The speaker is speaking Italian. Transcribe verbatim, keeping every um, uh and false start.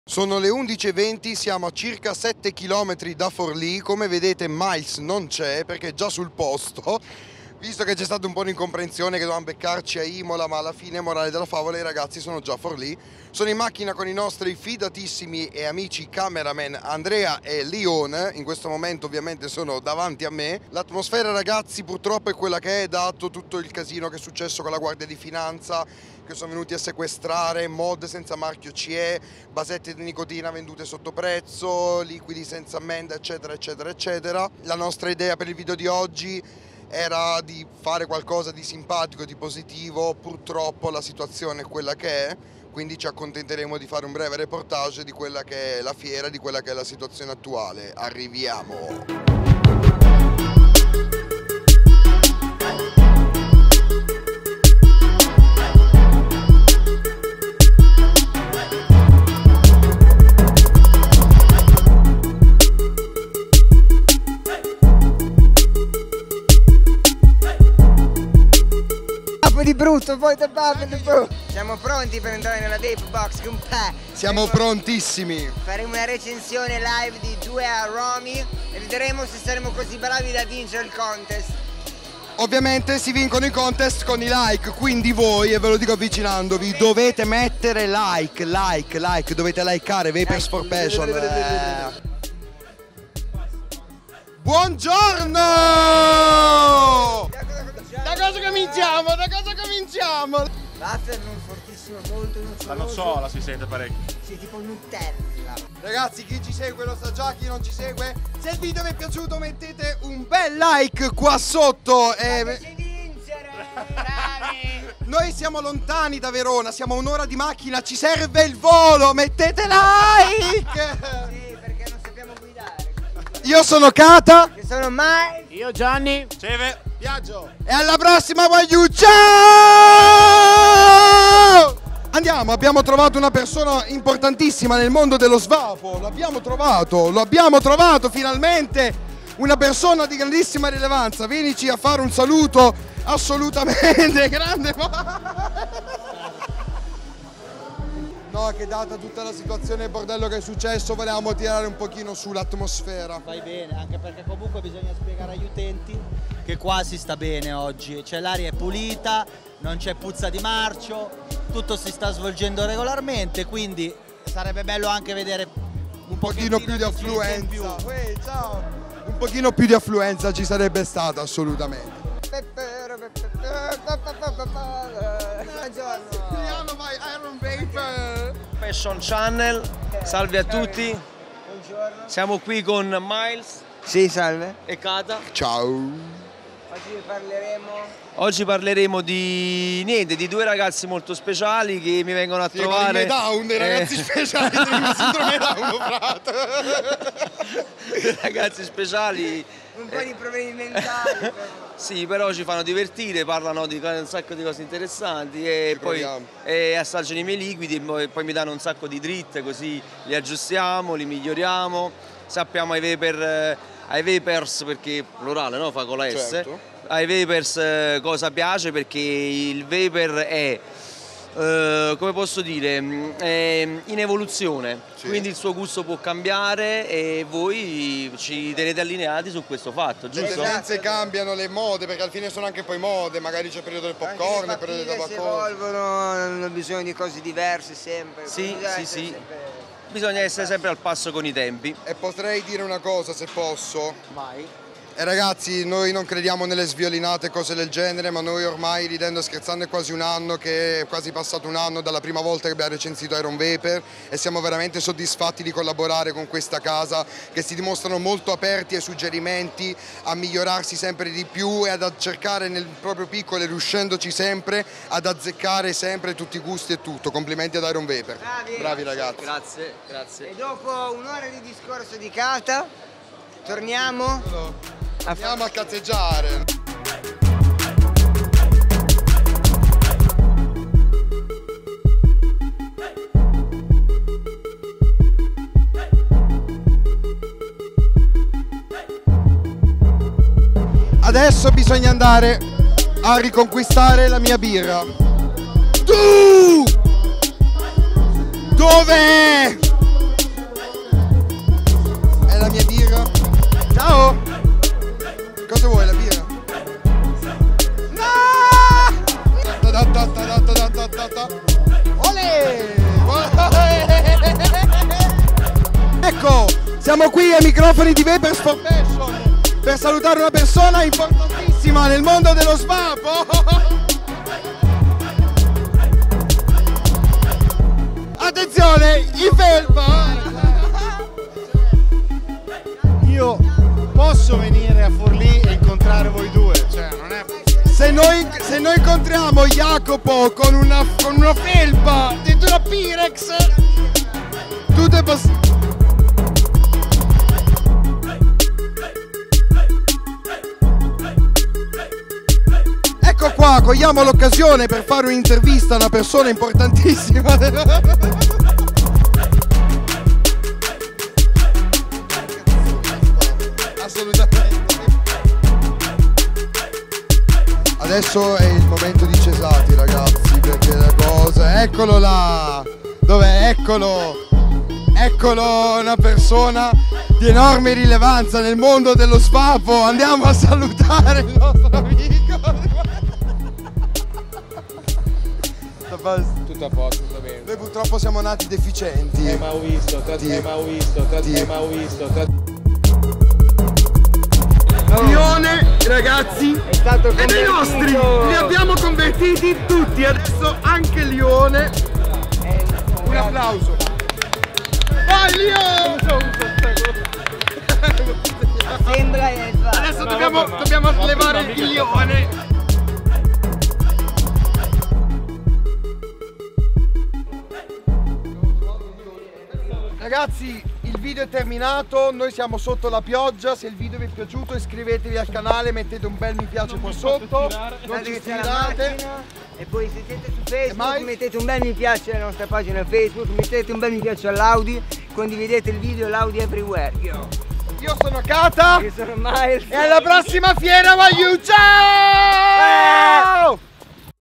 Sono le undici e venti, siamo a circa sette chilometri da Forlì. Come vedete Miles non c'è perché è già sul posto, visto che c'è stata un po' di incomprensione che dovevamo beccarci a Imola, ma alla fine, morale della favola, i ragazzi sono già a Forlì. Sono in macchina con i nostri fidatissimi e amici cameraman Andrea e Leon. In questo momento ovviamente sono davanti a me. L'atmosfera, ragazzi, purtroppo è quella che è, dato tutto il casino che è successo con la Guardia di Finanza, che sono venuti a sequestrare mod senza marchio C E, basette di nicotina vendute sotto prezzo, liquidi senza ammenda, eccetera eccetera eccetera. La nostra idea per il video di oggi era di fare qualcosa di simpatico, di positivo. Purtroppo la situazione è quella che è, quindi ci accontenteremo di fare un breve reportage di quella che è la fiera, di quella che è la situazione attuale. Arriviamo! Di brutto, poi da brutto. Siamo pronti per entrare nella Vape Box con Pe. Siamo prontissimi. Faremo una recensione live di due aromi e vedremo se saremo così bravi da vincere il contest. Ovviamente si vincono i contest con i like, quindi voi, e ve lo dico avvicinandovi, dovete mettere like, like, like, dovete likeare Vapers for Passion. Eh. Buongiorno! Da cosa cominciamo? Da cosa cominciamo? Buffer non fortissimo, molto nuccioso. La nocciola si sente parecchio. Sì, tipo Nutella. Ragazzi, chi ci segue lo sa già, chi non ci segue, se il video vi è piaciuto mettete un bel like qua sotto. Fateci vincere, bravi! Noi siamo lontani da Verona, siamo a un'ora di macchina, ci serve il volo, mettete like! Sì, perché non sappiamo guidare. Io sono Kata. Che sono mai? Io Gianni. Ceve. Viaggio. E alla prossima, voglio, ciao! Andiamo, abbiamo trovato una persona importantissima nel mondo dello svapo. L'abbiamo trovato, lo abbiamo trovato finalmente. Una persona di grandissima rilevanza. Vienici a fare un saluto assolutamente grande. No, che data tutta la situazione e il bordello che è successo, volevamo tirare un pochino sull'atmosfera. Vai bene, anche perché comunque bisogna spiegare agli utenti che qua si sta bene oggi, cioè l'aria è pulita, non c'è puzza di marcio, tutto si sta svolgendo regolarmente, quindi sarebbe bello anche vedere un pochino più di affluenza. più. Uè, ciao. Un pochino più di affluenza ci sarebbe stata assolutamente. Buongiorno. vai Iron Vapor. Passion Channel, salve a tutti. Buongiorno. Siamo qui con Miles. Sì, salve. E Kata. Ciao. Oggi parleremo. Oggi parleremo di niente, di due ragazzi molto speciali che mi vengono a sì, trovare. I down, dei ragazzi eh. speciali del sindrome down, frato. Dei ragazzi speciali. Un po' di problemi mentali. Però. Sì, però ci fanno divertire, parlano di un sacco di cose interessanti e ci poi e assaggiano i miei liquidi e poi, poi mi danno un sacco di dritte, così li aggiustiamo, li miglioriamo. Sappiamo ai vapor, ai vapers, perché plurale, no? Fa con la S. Certo. Ai vapers cosa piace, perché il vapor è, eh, come posso dire, è in evoluzione, sì. Quindi il suo gusto può cambiare e voi ci tenete allineati su questo fatto, giusto? Le tendenze cambiano, le mode, perché alla fine sono anche poi mode, magari c'è il periodo del popcorn, il periodo del si tabacco. evolvono, hanno bisogno di cose diverse sempre. Sì, bisogna sì, essere sì. sempre... Bisogna essere sempre al passo con i tempi. E potrei dire una cosa, se posso. Vai. E ragazzi, noi non crediamo nelle sviolinate cose del genere, ma noi ormai, ridendo e scherzando, è quasi un anno che è quasi passato un anno dalla prima volta che abbiamo recensito Iron Vapor e siamo veramente soddisfatti di collaborare con questa casa, che si dimostrano molto aperti ai suggerimenti, a migliorarsi sempre di più e ad cercare nel proprio piccolo, e riuscendoci sempre ad azzeccare sempre tutti i gusti e tutto. Complimenti ad Iron Vapor. Bravi, Bravi ragazzi. Grazie, grazie. E dopo un'ora di discorso di Kata, torniamo... Andiamo a cazzeggiare. Adesso bisogna andare a riconquistare la mia birra. Tu! Dov'è? Siamo qui ai microfoni di Vapers for Fashion per salutare una persona importantissima nel mondo dello svapo. Attenzione, i felpa! Io posso venire a Forlì e incontrare voi due, cioè non è... Se noi, se noi incontriamo Jacopo con una, con una felpa dentro una Pirex, tutto è possibile. Ecco qua, cogliamo l'occasione per fare un'intervista a una persona importantissima. Assolutamente. Adesso è il momento di Cesati, ragazzi, perché la cosa... Eccolo là! Dov'è? Eccolo! Eccolo, una persona di enorme rilevanza nel mondo dello svapo. Andiamo a salutare il nostro amico. Tutto a posto, tutto bene. Noi purtroppo siamo nati deficienti. Eh, ma ho visto, tra Sì. eh, ma ho visto, tra Sì. eh, ma ho visto, tra Lione, ragazzi, È stato è dei nostri! Li abbiamo convertiti tutti, adesso anche Lione. Un applauso. Vai Lione! Sembra che Adesso dobbiamo, dobbiamo levare il Lione. Ragazzi, il video è terminato, noi siamo sotto la pioggia. Se il video vi è piaciuto iscrivetevi al canale, mettete un bel mi piace qua sotto, non ci tirate. E poi se siete su mai? Facebook mettete un bel mi piace alla nostra pagina Facebook, mettete un bel mi piace all'Audi, condividete il video l'Audi everywhere. Io, Io sono Kata io sono Miles e alla prossima fiera, voglio ciao!